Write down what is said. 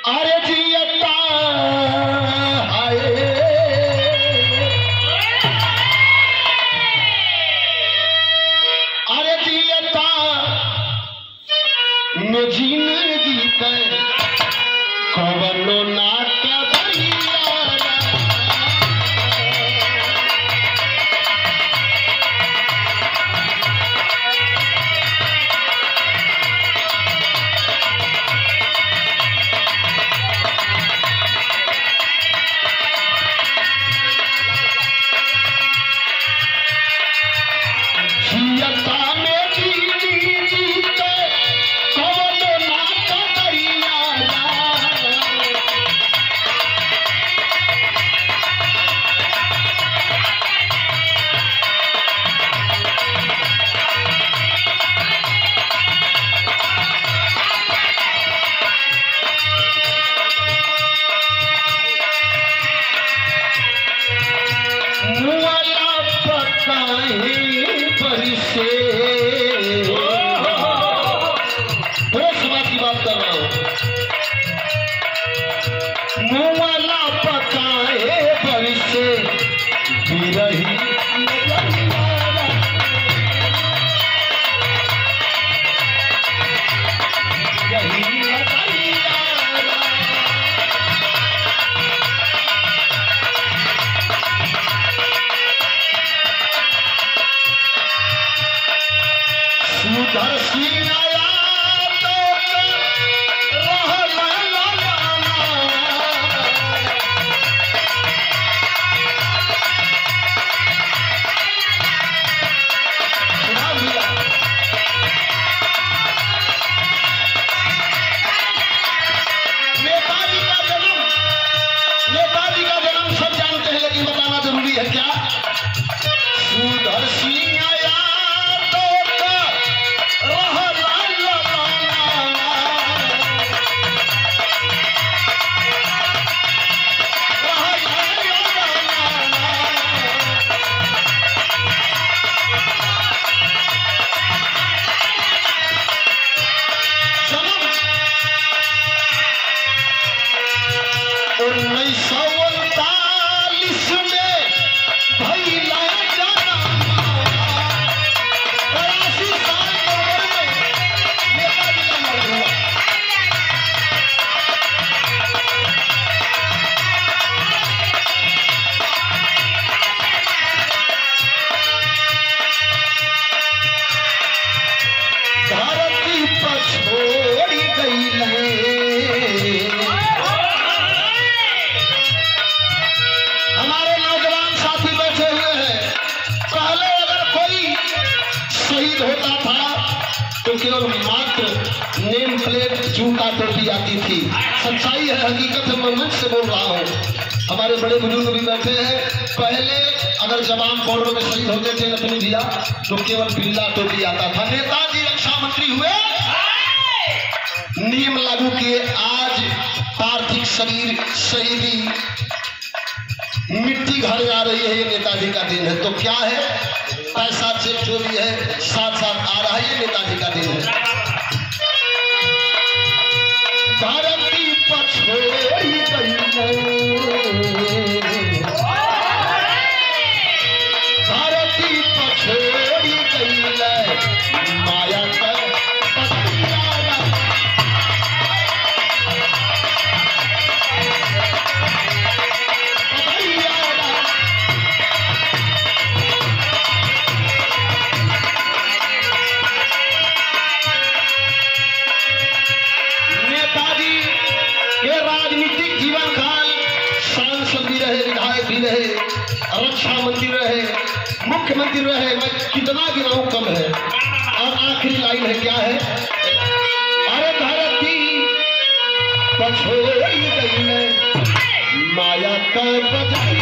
अरे जियता हाय अरे जियता में जिंदगी पे कवनो ना केवल मात्र नेम प्लेट जूता टोपी आती थी। सच्चाई है, हकीकत है, मैं मंच से बोल रहा हूँ। हमारे बड़े बुजुर्ग भी बैठे हैं। पहले अगर जवान बॉर्डर में शहीद होते थे नथनी भैया तो केवल बिल्ला टोपी आता था। नेताजी रक्षा मंत्री हुए, नियम लागू किए, आज पार्थिव शरीर शहीदी मिट्टी घर जा रही है, ये नेताजी का दिन है। तो क्या है, पैसा चेक जो भी है साथ साथ आ रहा है, ये नेताजी का दिन है। भारत की पछोड़ी गई, भारत की पछोड़ी गई माया कर राजनीतिक जीवन काल सांसद भी रहे, विधायक भी रहे, रक्षा मंत्री रहे, मुख्यमंत्री रहे, मैं कितना गिनाऊं कम है। और आखिरी लाइन है, क्या है, अरे धरती पछोड़ी गई माया का बजा